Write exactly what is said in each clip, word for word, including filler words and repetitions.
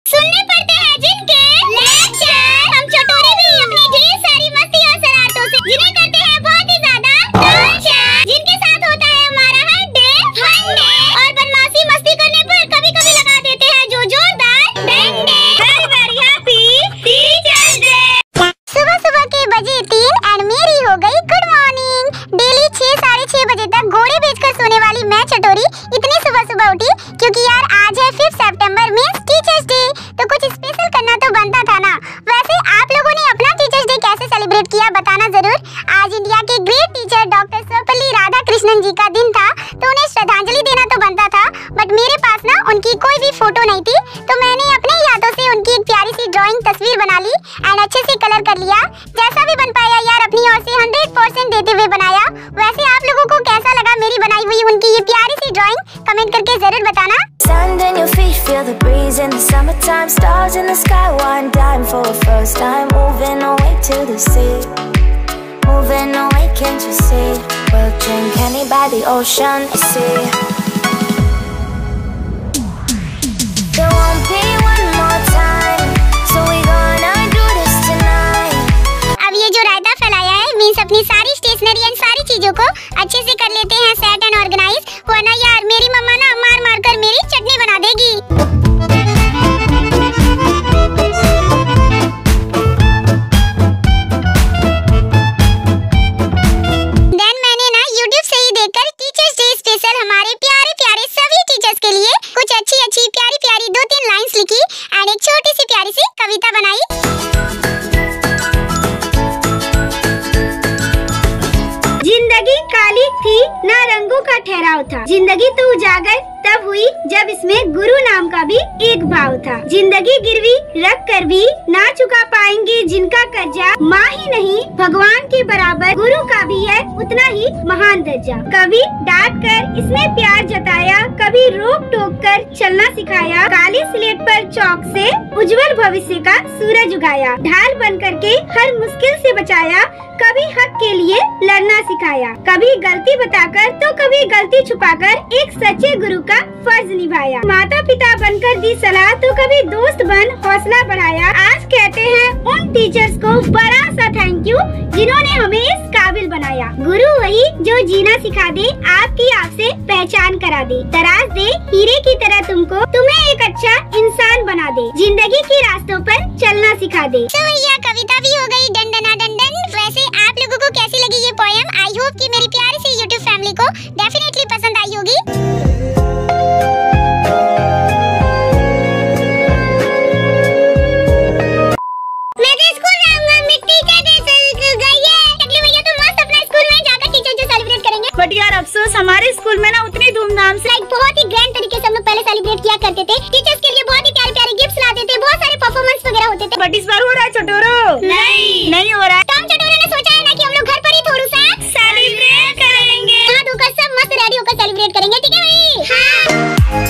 सुनने पड़ते हैं जिनके लेक्चर, हम चटोरे भी अपनी ढेर सारी मस्ती और शरारतों से जिन्हें करते हैं बहुत ही ज्यादा टॉर्चर, जिनके साथ होता है हमारा हर डे फन डे, और बदमाशी मस्ती करने पर कभी कभी लगा देते हैं जो जोरदार डंडे। Very very happy teachers day. सुबह सुबह के बजे तीन एंड मेरी हो गई गुड मॉर्निंग। डेली छह साढ़े छह बजे तक घोड़े बेचकर सोने वाली मैं चटोरी इतनी सुबह सुबह उठी क्योंकि यार आज है फिफ्थ सितंबर मींस टीचर्स डे, तो कुछ स्पेशल करना तो बनता था ना। वैसे आप लोगों ने अपना टीचर्स डे कैसे सेलिब्रेट किया बताना जरूर। आज इंडिया के great teacher doctor Sarvepalli Radhakrishnan ji का दिन था, तो उन्हें श्रद्धांजलि देना तो बनता था, बट मेरे पास ना उनकी कोई भी फोटो नहीं थी, तो मैंने अपने ही हाथों से उनकी एक प्यारी सी ड्राइंग तस्वीर बना ली एंड अच्छे से कलर कर लिया। जैसा भी बन पाया यार अपनी ओर से हंड्रेड परसेंट देते हुए बनाया। वैसे आप लोगों को कैसा लगा मेरी बनाई हुई उनकी ये प्यारी सी ड्राइंग, कमेंट करके जरूर बताना। Sand in your feet, feel the breeze in the summertime. Stars in the sky, one dime for the first time. Moving away to the sea, moving away, can't you see? We'll drink honey by the ocean, you see. There won't be one more time, so we gonna do this tonight. अब ये जो रायता फैलाया है means अपनी सारी stationery and सारी चीजों को अच्छे से कर लेते हैं सेट एंड ऑर्गेनाइज, वरना यार मेरी मम्मा ना मार मार कर मेरी चटनी बना देगी। देन मैंने ना यूट्यूब से ही देखकर टीचर्स डे स्पेशल हमारे प्यारे प्यारे सभी टीचर्स के लिए कुछ अच्छी अच्छी प्यारी प्यारी दो तीन लाइंस लिखी एंड एक छोटी सी प्यारी सी कविता बनाई। जिंदगी काली थी ना रंगों का ठहराव था, जिंदगी तो उजागर तब हुई जब इसमें गुरु नाम का भी एक भाव था। जिंदगी गिरवी रख कर भी ना चुका पाएंगे जिनका कर्जा, माँ ही नहीं भगवान के बराबर गुरु का भी है उतना ही महान दर्जा। कभी डांट कर इसमें प्यार जताया, कभी रोक टोक कर चलना सिखाया, काली स्लेट पर चौक से उज्जवल भविष्य का सूरज उगाया, ढाल बन करके हर मुश्किल से बचाया, कभी हक के लिए लड़ना सिखाया, कभी गलती बताकर तो कभी गलती छुपाकर एक सच्चे गुरु का फर्ज निभाया, माता पिता बनकर दी सलाह तो कभी दोस्त बन हौसला बढ़ाया। आज कहते हैं उन टीचर्स को बड़ा सा थैंक यू जिन्होंने हमें इस काबिल बनाया। गुरु वही जो जीना सिखा दे, आपकी आपसे पहचान करा दे, तराश दे हीरे की तरह तुमको, तुम्हें एक अच्छा इंसान बना दे, जिंदगी के रास्तों पर चलना सिखा दे। तो भैया कविता भी हो गई डंडना डंडन। वैसे आप लोगों को कैसी लगी ये पोएम? आई होप कि मेरी प्यारी सी यूट्यूब फैमिली को डेफिनेटली पसंद आई होगी। मैं तो स्कूल जाऊंगा, मिट्टी के जैसे गई है। टकली भैया तो मस्त अपना स्कूल में जाकर टीचर डे सेलिब्रेट करेंगे। बट यार अफसोस हमारे स्कूल में ना उतनी धूमधाम से लाइक बहुत ही ग्रैंड तरीके से हम लोग पहले सेलिब्रेट किया करते थे। टीचर्स के लिए बहुत ही प्यारे प्यारे गिफ्ट्स लाते थे, बहुत सारे परफॉर्मेंस वगैरह होते थे। बट इस बार हो रहा है चटोरो? नहीं नहीं हो रहा है। तो हम चटोरे ने सोचा है ना कि हम लोग घर पर ही थोड़ा सा सेलिब्रेट करेंगे, हाथ धोकर सब मस्त रेडी होकर सेलिब्रेट करेंगे, ठीक है भाई? हाँ।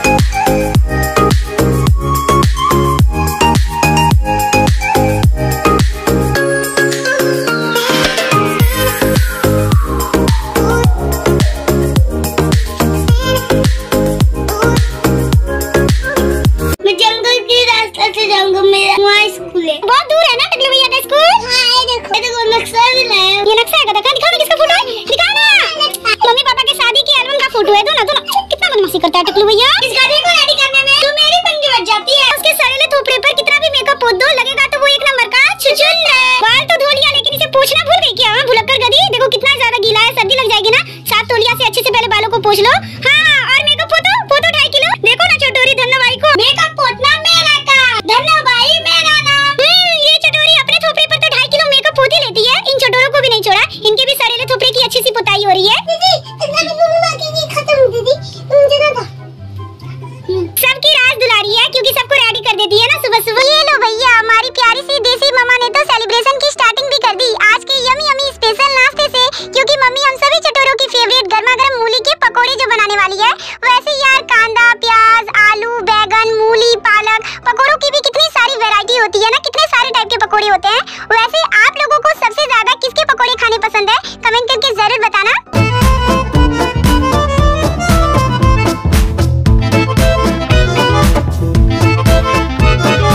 बहुत दूर है ना टकले भैया का स्कूल? हाँ, ये देखो, ये देखो नक्शा भी लाया। ये नक्शा है का? दिखा दिखा किसका फोटो है? दिखा ना। मम्मी पापा के शादी के एल्बम का फोटो है। दो ना, दो ना। कितना बदमाशी करता है टकले भैया। इस गाड़ी को रेडी करने में तो मेरी तंगी बच जाती है। उसके सड़ेले थोपड़े पर कितना भी मेकअप पोत दो, लगेगा तो वो एक नंबर का छुछुंदर। बाल तो धो लिया, लेकिन इसे पोंछना भूल गई क्या? भुलक्कड़ गधी। देखो कितना ज्यादा गीला है, सर्दी लग जाएगी ना। साफ तौलिया से अच्छे से पहले बालों को पोंछ लो। हाँ, और मेकअप पोतो पोतो ढाई किलो। देखो ना चटोरी धन्नो भाई को मेकअप पोतना मेरा काम, धन्नो भाई मेरा नाम। ये चटोरी अपने थोपड़े पर तो ढाई किलो मेकअप पोत ही लेती है। इन चटोरों को भी नहीं छोड़ा, इनके भी सड़ेले थोपड़े की अच्छी सी पुताई हो रही है। दीदी खत्म दीदी, सबकी राज दुलारी है क्योंकि सबको रेडी कर देती है ना सुबह सुबह। ये लो भैया, हमारी प्यारी सी देसी मम्मा ने तो सेलिब्रेशन की स्टार्टिंग भी कर दी आज के यमी यमी स्पेशल नाश्ते से, क्योंकि मम्मी हम सभी चटोरों की फेवरेट गर्मा गर्म मूली के पकोड़े जो बनाने वाली है। वैसे यार कांदा, प्याज, आलू, बैगन, मूली, पालक, पकोड़ों की भी कितनी सारी वैरायटी होती है ना, कितने सारे टाइप के पकोड़े होते हैं। वैसे आप लोगों को सबसे ज्यादा किसके पकोड़े खाने पसंद है? कमेंट करके जरूर बताना। Yeah.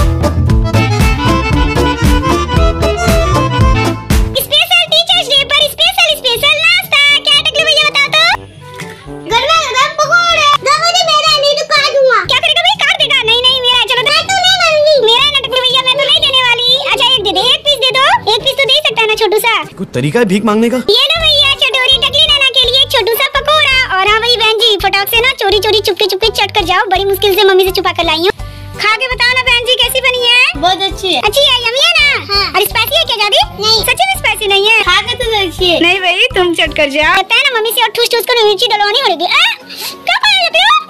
तरीका है भीख मांगने का? ये लो भैया चटोरी टकली नैना के लिए छोटू सा पकोड़ा। और हाँ भाई बहन जी, फटाक से ना चोरी चोरी चुपके चुपके चट कर जाओ, बड़ी मुश्किल से मम्मी से छुपा कर लाई हूँ। खा के बताओ ना बहन जी कैसी बनी है? बहुत अच्छी है। अच्छी है, यम्मी है ना? हाँ। और स्पाइसी है क्या ज्यादा? नहीं, सच्ची में स्पाइसी नहीं है। खा के तो देखिए। नहीं भाई तुम चट कर जाओ। पता है ना मम्मी से और ठूस ठूस कर मिर्ची डलवानी पड़ेगी। क्या खा रहे हो?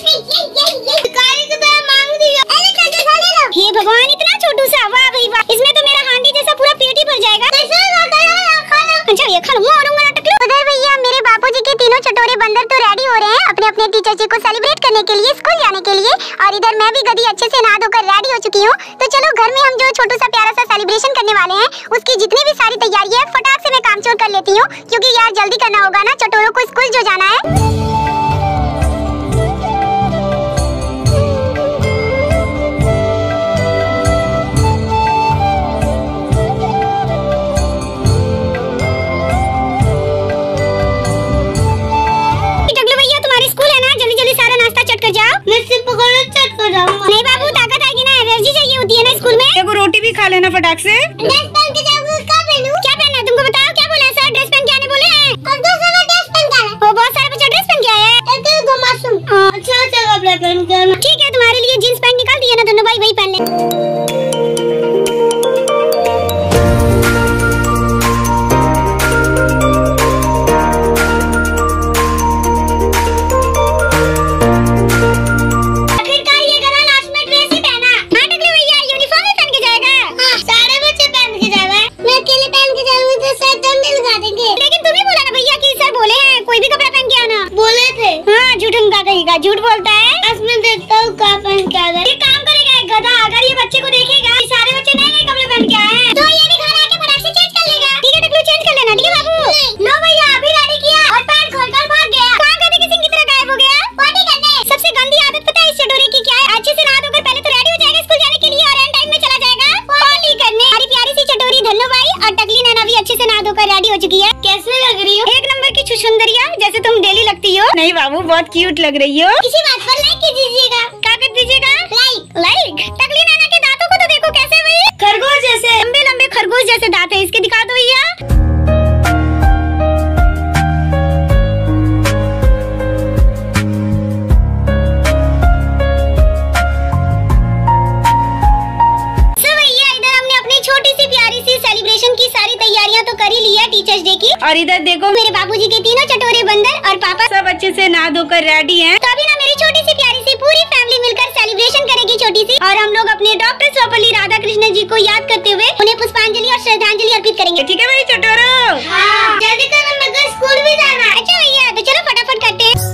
हे भगवान, इतना छोटू सा, वाह भाई वाह, इसमें तो मेरा हांडी जैसा पूरा पेट ही भर जाएगा। अच्छा ये खा लो, मारूंगा ना टकलू। उधर भैया मेरे बापूजी के तीनों चटोरे बंदर तो रेडी हो रहे हैं अपने अपने टीचर डे को सेलिब्रेट करने के लिए, स्कूल जाने के लिए। और इधर मैं भी गधी अच्छे से नहा धोकर रेडी हो चुकी हूँ। तो चलो घर में हम जो छोटू सा प्यारा सा सेलिब्रेशन करने वाले हैं उसकी जितनी भी सारी तैयारी है फटाक से मैं काम चोर कर लेती हूँ, क्योंकि यार जल्दी करना होगा ना, चटोरों को स्कूल जो जाना है। नहीं बाबू, ताकत आएगी ना, एनर्जी चाहिए होती है ना स्कूल में। एगो रोटी भी खा लेना फटाक से। ड्रेस पहन के जाऊंगी, क्या पहनूं? क्या पहनना है तुमको बताओ, क्या बोला सर? ड्रेस पहन के आने बोले हैं। और दूसरा ड्रेस पहन के आना। वो बहुत सारे बच्चे ड्रेस पहन के आए हैं। एक दो मासूम। अच्छा अच्छा कपड़े पहन के आना। ठीक है, तुम्हारे लिए जींस पैंट निकाल दिया ना दोनों भाई, वही पहन ले। झूठ बोलता है। मैं देखता हूँ कहाँ पहन के आ गए। ये काम करेगा एक गधा, अगर ये बच्चे को देखेगा सारे बच्चे नए नए कपड़े पहन के आए हैं तो ये भी घर आके फटाक से चेंज कर लेगा। ठीक है टकलू, चेंज कर लेना। ठीक है बाबू। लो भैया अभी रेडी किया और पैंट खोलकर भाग गया। कहाँ गधे किसी की तरह गायब हो गया? पार्टी करने। सबसे गंदी आदत पता है इस चटोरे की क्या है? अच्छे से नहा धोकर पहले तो रेडी हो जाएगा स्कूल जाने के लिए और एंड टाइम में चला जाएगा पार्टी करने। हमारी प्यारी सी चटोरी धन्नो भाई और टकली नैना भी अच्छे से नहा धोकर रेडी हो चुकी है। कैसे लग रही हो? एक नंबर की छुछुंदरिया, जैसे तुम डेली लगती हो। नहीं बाबू, बहुत क्यूट लग रही हो। इसी बात पर लाइक कीजिएगा। क्या कर दीजिएगा? Like like. टकली नैना के दांतों को तो देखो कैसे भाई, खरगोश जैसे, लंबे लंबे खरगोश जैसे दांत है इसके, दिखा दो भैया। की सारी तैयारियां तो कर ही ली है टीचर्स डे की। और इधर देखो मेरे बाबूजी के तीनों चटोरे बंदर और पापा सब अच्छे से नहा धोकर रेडी हैं। तो अभी ना मेरी छोटी सी प्यारी सी पूरी फैमिली मिलकर सेलिब्रेशन करेगी छोटी सी, और हम लोग अपने डॉक्टर सर्वपल्ली राधाकृष्णन जी को याद करते हुए उन्हें पुष्पांजलि और श्रद्धांजलि अर्पित करेंगे। ठीक है भाई चटोरो? हाँ। जल्दी करो, मेरे को स्कूल भी जाना है। अच्छा भैया, तो चलो फटाफट करते हैं।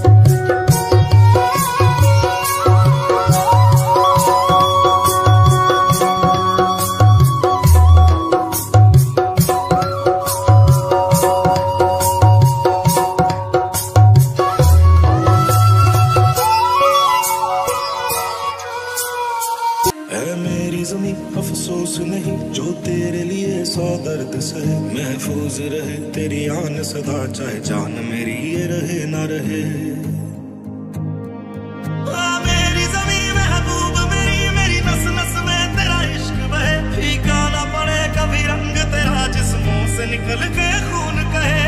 अफसोस नहीं जो तेरे लिए सौ दर्द सहे, महफूज रहे तेरी आन सदा, चाहे जान मेरी ये रहे ना रहे। मेरी ज़मीं महबूब मेरी, मेरी नस नस में तेरा इश्क बहे, फीका ना पड़े कभी रंग तेरा, जिस्मों से निकल के खून कहे।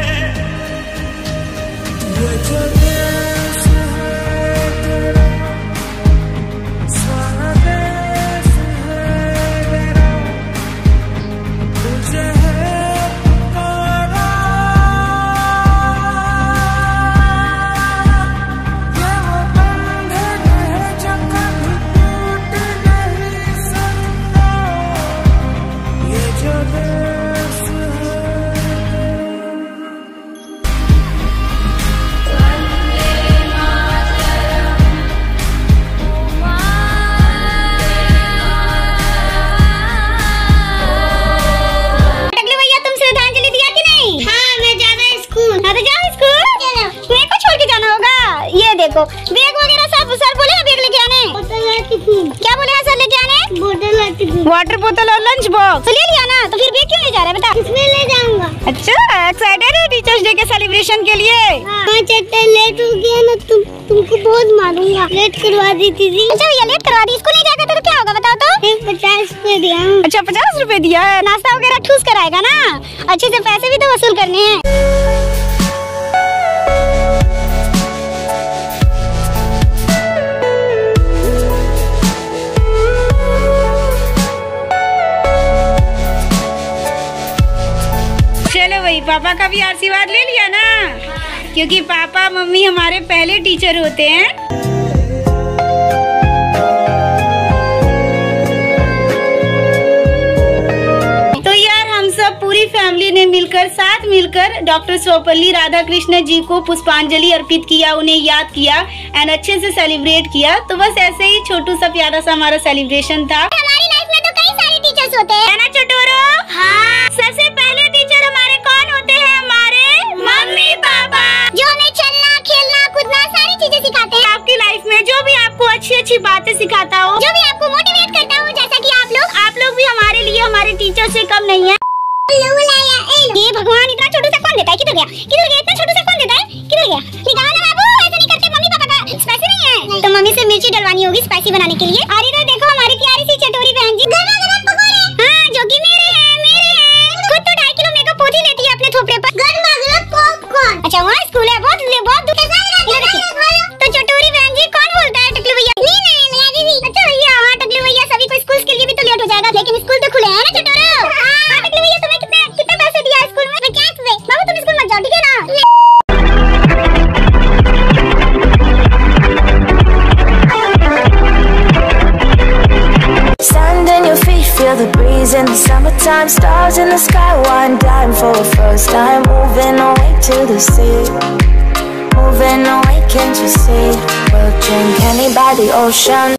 देखो बैग वगैरह सब सर बोले ना बैग लेके आने। क्या बोले हैं सर लेके आने? बोतल, वाटर बोतल और लंच बॉक्स। तो ले लिया ना, तो फिर बैग क्यों ले जा रहा है बता? किसमें ले जाऊंगा? अच्छा एक्साइटेड है टीचर्स डे के सेलिब्रेशन के लिए? हाँ चट्टे लेट हो गया ना, तुम तुमको बहुत मारूंगा। लेट करवा दी थी। अच्छा भैया लेट करवा दी, इसको नहीं जाकर तो क्या होगा बताओ तो? पचास रुपए दिया। अच्छा पचास रुपए दिया है। नाश्ता वगैरह ठूस कर आएगा ना, अच्छे से पैसे भी तो वसूल करने हैं। चलो भाई, पापा का भी आशीर्वाद ले लिया ना, क्योंकि पापा मम्मी हमारे पहले टीचर होते हैं। तो यार हम सब पूरी फैमिली ने मिलकर साथ मिलकर डॉक्टर सर्वपल्ली राधाकृष्णन जी को पुष्पांजलि अर्पित किया, उन्हें याद किया एंड अच्छे से सेलिब्रेट किया। तो बस ऐसे ही छोटू सा प्यारा सा हमारा सेलिब्रेशन था। हमारी लाइफ में तो कई सारे टीचर्स होते हैं, है ना चटोरो? हाँ। सबसे पहले टीचर हमारे कौन होते हैं? हमारे मम्मी पापा, जो हमें चलना, खेलना, कूदना सारी चीजें सिखाते हैं। आपकी लाइफ में जो भी आपको अच्छी अच्छी बातें सिखाता हो, जो भी आपको मोटिवेट करता हो, जैसा कि आप लोग आप लोग भी हमारे लिए हमारे टीचर से कम नहीं है। ये भगवान, इतना छोटू सा कौन देता है? किधर गया? किधर गया? इतना छोटू सा कौन देता है? किधर गया? निकालो ना बाबू, ऐसा नहीं करते। मम्मी पापा का स्पाइसी नहीं है, तो मम्मी से मिर्ची डलवानी होगी स्पाइसी बनाने के लिए। अरे तो देखो हमारी प्यारी सी चटोरी बहन जी, गरम गरम पकौड़े। हाँ, जो कि मेरे हैं, मेरे हैं। खुद तो ढाई किलो मेकअप पोती लेती है अपने थोपड़े पर। गरम गरम पॉपकॉर्न। अच्छा वहाँ स्कूल है, बहुत बहुत दूर। तो चटोरी बहन जी कौन बोलता है? टकलू भैया। अच्छा भैया, हाँ टकलू भैया, सभी को स्कूल के लिए भी तो लेट हो जाएगा, लेकिन स्कूल तो खुले हैं ना चटोरो। हाँ टकलू भैया, तुम्हें कितने कितने पैसे दिया स्कूल में? पचास रुपए। बाबू तुम स्कूल मत जाओ, ठीक है ना? Stand on your feet, feel the breeze in the summertime. Stars in the sky, one dime for the first time. Moving away to the sea, moving away, can't you see? We'll drink honey by the ocean.